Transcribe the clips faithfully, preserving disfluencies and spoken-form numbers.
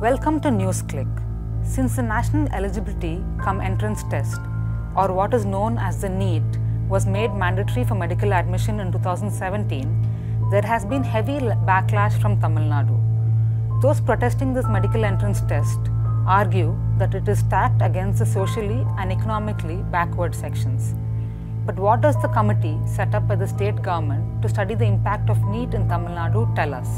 Welcome to NewsClick. Since the National Eligibility cum Entrance Test, or what is known as the NEET, was made mandatory for medical admission in two thousand seventeen, there has been heavy backlash from Tamil Nadu. Those protesting this medical entrance test argue that it is stacked against the socially and economically backward sections. But what does the committee set up by the state government to study the impact of NEET in Tamil Nadu tell us?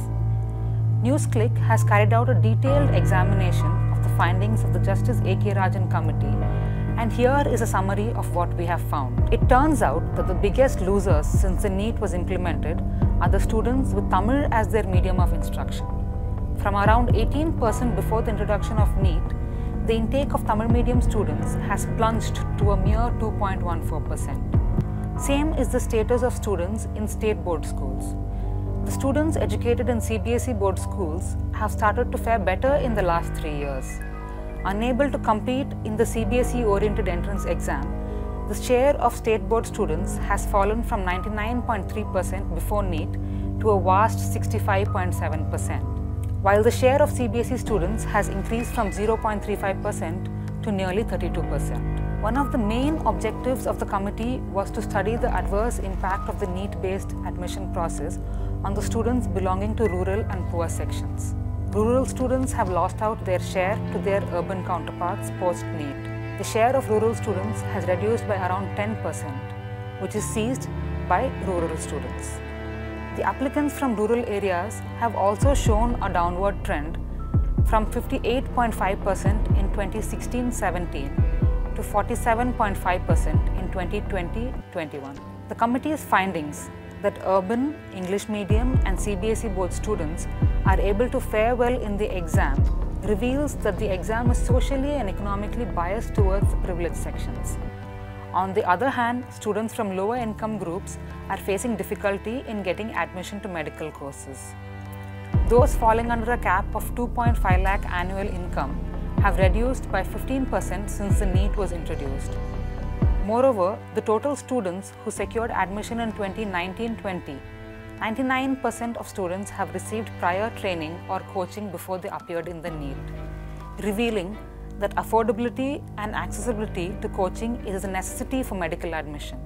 NewsClick has carried out a detailed examination of the findings of the Justice A K Rajan committee, and here is a summary of what we have found. It turns out that the biggest losers since the NEET was implemented are the students with Tamil as their medium of instruction. From around eighteen percent before the introduction of NEET, the intake of Tamil medium students has plunged to a mere two point one four percent. Same is the status of students in state board schools. The students educated in C B S E board schools have started to fare better in the last three years. Unable to compete in the C B S E-oriented entrance exam, the share of state board students has fallen from ninety-nine point three percent before NEET to a vast sixty-five point seven percent, while the share of C B S E students has increased from zero point three five percent to nearly thirty-two percent. One of the main objectives of the committee was to study the adverse impact of the NEET-based admission process on the students belonging to rural and poor sections. Rural students have lost out their share to their urban counterparts post-NEET. The share of rural students has reduced by around ten percent, which is seized by rural students. The applicants from rural areas have also shown a downward trend from fifty-eight point five percent in twenty sixteen seventeen to forty-seven point five percent in twenty twenty twenty-one. The committee's findings that urban, English medium and C B S E board students are able to fare well in the exam reveals that the exam is socially and economically biased towards the privileged sections. On the other hand, students from lower income groups are facing difficulty in getting admission to medical courses. Those falling under a cap of two point five lakh annual income have reduced by fifteen percent since the NEET was introduced. Moreover, the total students who secured admission in twenty nineteen twenty, ninety-nine percent of students have received prior training or coaching before they appeared in the NEET, revealing that affordability and accessibility to coaching is a necessity for medical admission.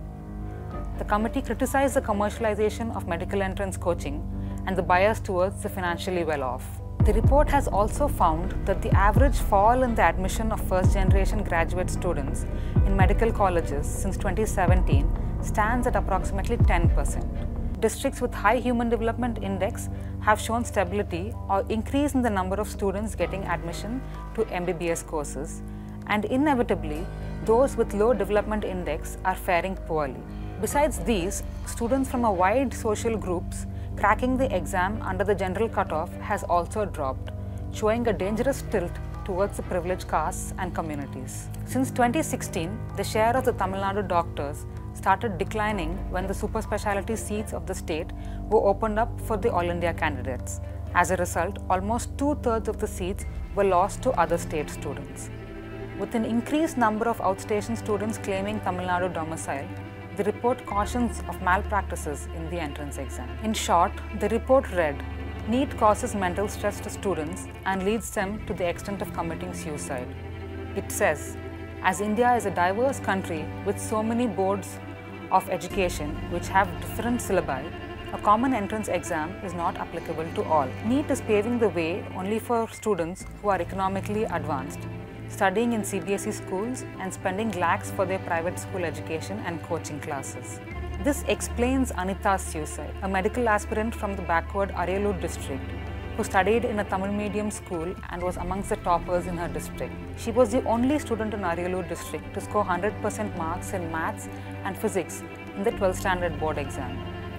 The committee criticized the commercialization of medical entrance coaching and the bias towards the financially well-off. The report has also found that the average fall in the admission of first-generation graduate students in medical colleges since twenty seventeen stands at approximately ten percent. Districts with high Human Development Index have shown stability or increase in the number of students getting admission to M B B S courses, and inevitably, those with low development index are faring poorly. Besides these, students from a wide social groups cracking the exam under the general cutoff has also dropped, showing a dangerous tilt towards the privileged castes and communities. Since twenty sixteen, the share of the Tamil Nadu doctors started declining when the super specialty seats of the state were opened up for the All India candidates. As a result, almost two-thirds of the seats were lost to other state students. With an increased number of outstation students claiming Tamil Nadu domicile, the report cautions of malpractices in the entrance exam. In short, the report read, NEET causes mental stress to students and leads them to the extent of committing suicide. It says, as India is a diverse country with so many boards of education which have different syllabi, a common entrance exam is not applicable to all. NEET is paving the way only for students who are economically advanced, studying in C B S E schools and spending lakhs for their private school education and coaching classes. This explains Anita's suicide, a medical aspirant from the backward Ariyalur district who studied in a Tamil medium school and was amongst the toppers in her district. She was the only student in Ariyalur district to score one hundred percent marks in maths and physics in the twelfth standard board exam.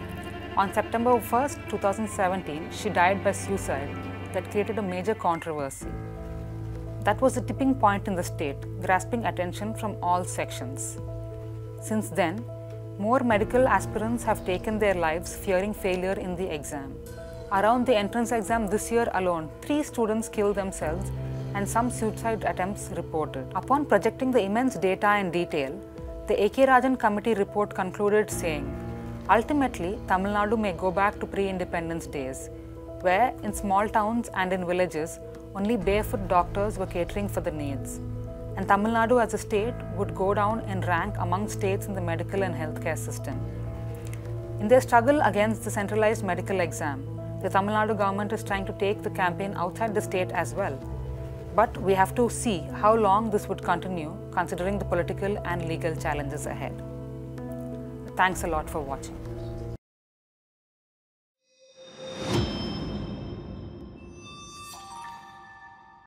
On September first, two thousand seventeen, she died by suicide that created a major controversy. That was the tipping point in the state, grasping attention from all sections. Since then, more medical aspirants have taken their lives fearing failure in the exam. Around the entrance exam this year alone, three students killed themselves and some suicide attempts reported. Upon projecting the immense data in detail, the A K Rajan committee report concluded saying, ultimately, Tamil Nadu may go back to pre-independence days, where in small towns and in villages, only barefoot doctors were catering for the needs, and Tamil Nadu as a state would go down in rank among states in the medical and healthcare system. In their struggle against the centralized medical exam, the Tamil Nadu government is trying to take the campaign outside the state as well. But we have to see how long this would continue, considering the political and legal challenges ahead. Thanks a lot for watching.